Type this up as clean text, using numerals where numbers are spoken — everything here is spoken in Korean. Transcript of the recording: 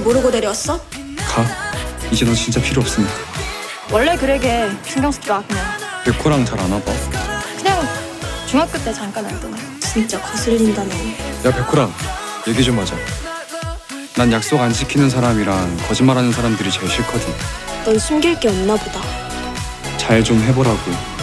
모르고 내려왔어? 가. 이제 너 진짜 필요 없으니까. 원래 그래 걔 신경 쓰지 마 그냥. 백호랑 잘 안 와봐. 그냥 중학교 때 잠깐 알더니. 진짜 거슬린다 너. 야 백호랑 얘기 좀 하자. 난 약속 안 지키는 사람이랑 거짓말하는 사람들이 제일 싫거든. 넌 숨길 게 없나 보다. 잘 좀 해보라고.